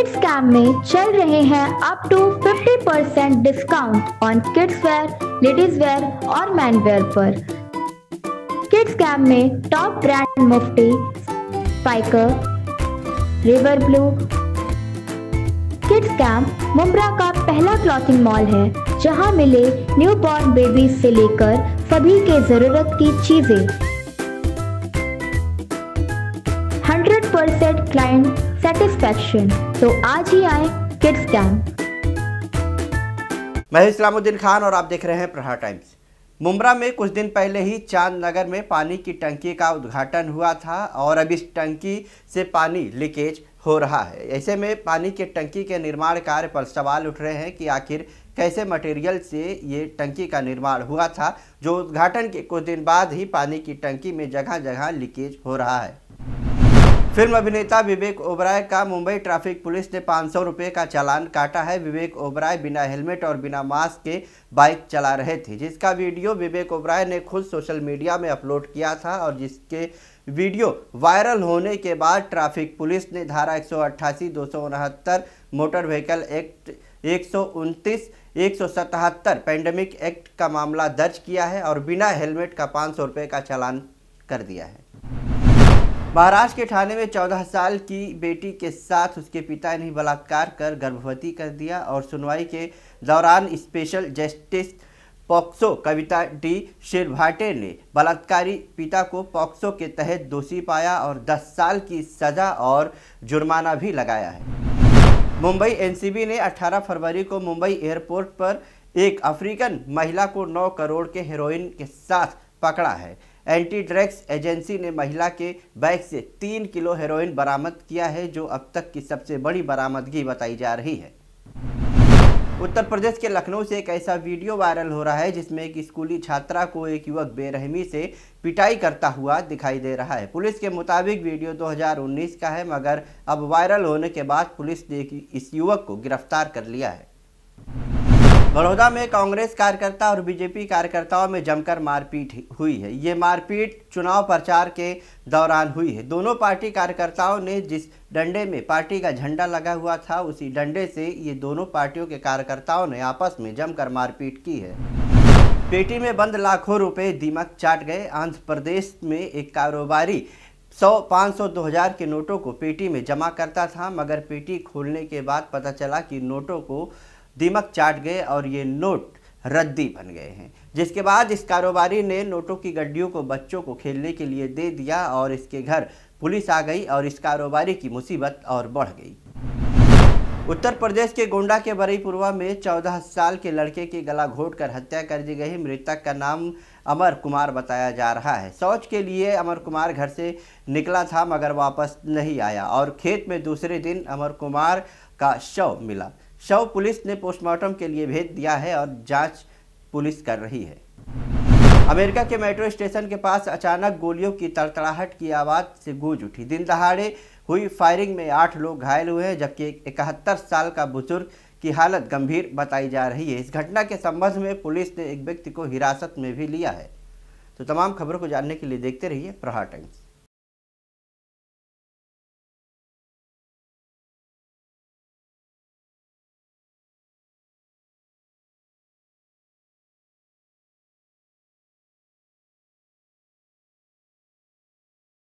Kids camp में चल रहे हैं up to 50% discount on kids wear, ladies wear और मैन वेयर पर। किड्स कैम्प में top brand Mufti, Spykar, River Blue. Kids camp Mumbra का पहला क्लॉथिंग मॉल है जहां मिले न्यू बॉर्न बेबीज से लेकर सभी के जरूरत की चीजें। 100% क्लाइंट सेटिस्फैक्शन। तो आज ही आए किड्स कैम्प। मैं इस्लामुद्दीन खान और आप देख रहे हैं प्रहार टाइम्स। मुंब्रा में कुछ दिन पहले ही चांद नगर में पानी की टंकी का उद्घाटन हुआ था और अब इस टंकी से पानी लीकेज हो रहा है। ऐसे में पानी की टंकी के निर्माण कार्य पर सवाल उठ रहे हैं कि आखिर कैसे मटेरियल से ये टंकी का निर्माण हुआ था, जो उद्घाटन के कुछ दिन बाद ही पानी की टंकी में जगह जगह लीकेज हो रहा है। फिल्म अभिनेता विवेक ओबराय का मुंबई ट्रैफिक पुलिस ने 500 रुपये का चालान काटा है। विवेक ओबराय बिना हेलमेट और बिना मास्क के बाइक चला रहे थे, जिसका वीडियो विवेक ओबराय ने खुद सोशल मीडिया में अपलोड किया था और जिसके वीडियो वायरल होने के बाद ट्रैफिक पुलिस ने धारा 188, 269 motor vehicle act, 129, 177 pandemic act का मामला दर्ज किया है और बिना हेलमेट का 500 रुपये का चालान कर दिया है। महाराष्ट्र के ठाणे में 14 साल की बेटी के साथ उसके पिता ने बलात्कार कर गर्भवती कर दिया और सुनवाई के दौरान special justice POCSO Kavita D Shirbhate ने बलात्कारी पिता को पॉक्सो के तहत दोषी पाया और 10 साल की सजा और जुर्माना भी लगाया है। मुंबई एनसीबी ने 18 फरवरी को मुंबई एयरपोर्ट पर एक अफ्रीकन महिला को 9 करोड़ के हेरोइन के साथ पकड़ा है। एंटी ड्रग्स एजेंसी ने महिला के बैग से 3 किलो हेरोइन बरामद किया है, जो अब तक की सबसे बड़ी बरामदगी बताई जा रही है। उत्तर प्रदेश के लखनऊ से एक ऐसा वीडियो वायरल हो रहा है जिसमें एक स्कूली छात्रा को एक युवक बेरहमी से पिटाई करता हुआ दिखाई दे रहा है। पुलिस के मुताबिक वीडियो 2019 का है, मगर अब वायरल होने के बाद पुलिस ने इस युवक को गिरफ्तार कर लिया है। बड़ौदा में कांग्रेस कार्यकर्ता और बीजेपी कार्यकर्ताओं में जमकर मारपीट हुई है। ये मारपीट चुनाव प्रचार के दौरान हुई है। दोनों पार्टी कार्यकर्ताओं ने जिस डंडे में पार्टी का झंडा लगा हुआ था, उसी डंडे से ये दोनों पार्टियों के कार्यकर्ताओं ने आपस में जमकर मारपीट की है। पेटी में बंद लाखों रुपए दीमक चाट गए। आंध्र प्रदेश में एक कारोबारी 100, 500, 2000 के नोटों को पेटी में जमा करता था, मगर पेटी खोलने के बाद पता चला कि नोटों को दीमक चाट गए और ये नोट रद्दी बन गए हैं। जिसके बाद इस कारोबारी ने नोटों की गड्डियों को बच्चों को खेलने के लिए दे दिया और इसके घर पुलिस आ गई और इस कारोबारी की मुसीबत और बढ़ गई। उत्तर प्रदेश के गोंडा के बरईपुरवा में 14 साल के लड़के की गला घोंटकर हत्या कर दी गई। मृतक का नाम अमर कुमार बताया जा रहा है। शौच के लिए अमर कुमार घर से निकला था, मगर वापस नहीं आया और खेत में दूसरे दिन अमर कुमार का शव मिला। शव पुलिस ने पोस्टमार्टम के लिए भेज दिया है और जांच पुलिस कर रही है। अमेरिका के मेट्रो स्टेशन के पास अचानक गोलियों की तड़तड़ाहट की आवाज़ से गूंज उठी। दिन दहाड़े हुई फायरिंग में 8 लोग घायल हुए हैं, जबकि 71 साल का बुजुर्ग की हालत गंभीर बताई जा रही है। इस घटना के संबंध में पुलिस ने एक व्यक्ति को हिरासत में भी लिया है। तो तमाम खबरों को जानने के लिए देखते रहिए प्रहार टाइम्स।